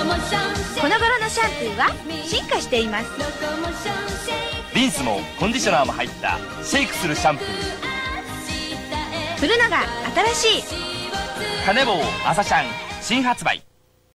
この頃のシャンプーは進化しています。 リンスもコンディショナーも入ったシェイクするシャンプー。 振るのが新しいカネボウ朝シャン新発売。